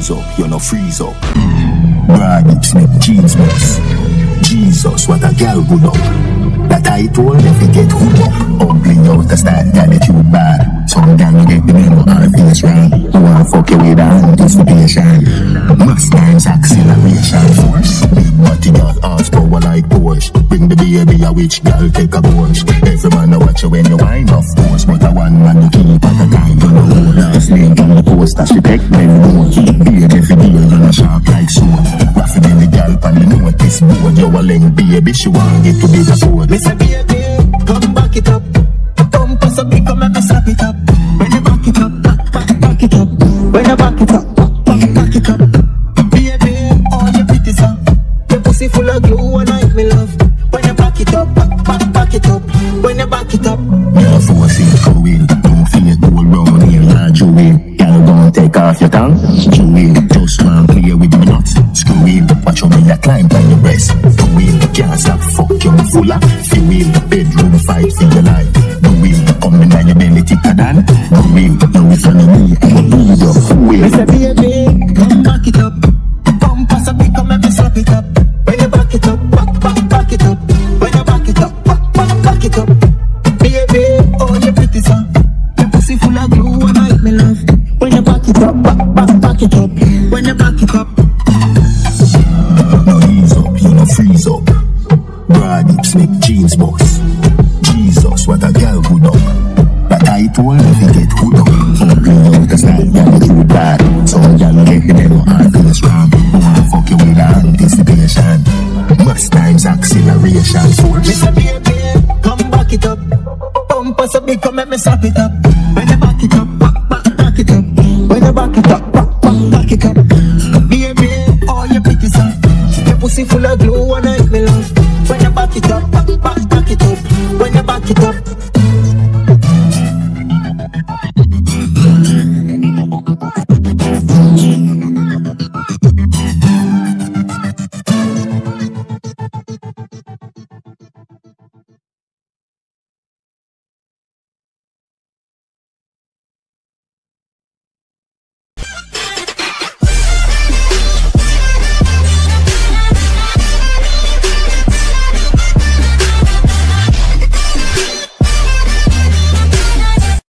ease up, you no freeze up. Broad hips make jeans bust. Jesus, what a gal good up. That I told if you get hooked up. Ugly out the style, gal that you bad. Some gal get the memo or face wrong. You wanna fuck you with anticipation. Mass times acceleration force. Big body gal ass power like Porsche. Bring the baby a witch gal take a Porsche. Every man a watch you when you wind of course. But a one man you keep at a time. You know last name on the poster. She take them more. Baby every day you know sharp like sword. Raffing the gal pan the notice board. You a leng baby she want get to be the sword. Say baby, come back it up. Don't pass a big, come and slap it up. When you back it up, back it up. When you back it up, back it up. Baby, all your pretty stuff. Your pussy full of glue and I me love. When you back it up, back it up. When you back it up. Yeah, force it, go in. Don't feel it, all round here, yeah, Joe in. Girl, don't take off your tongue. Joe in, just want play with me nuts. Screw in, watch how me a climb on your breast. Go in, can't stop, fuck you full of. Feel in, bedroom fight for your life. Go in, come in on your belly thicker than. Go in, you in front of me, I'm a bleed up. Go in. Me say baby, come back it up. Come pass a big, come and slap it up. When you back it up, back it up. When you back it up, back it up. Baby, all your pretty son. Your pussy full of glue and I me love. When you back it up, back it up. When you back it up. No ease up, you no freeze up. Broad hips make jeans bust. Jesus, what a gal good up. That I told if you get hooked up. Ugly out the style, gal that you bad. Some gal get the memo or face wrong. Wanna fuck you with anticipation. Mass times acceleration force. Me say baby, come back it up. Bump us a big, come and me slap it up. When you back it up, back it up. When you back it up.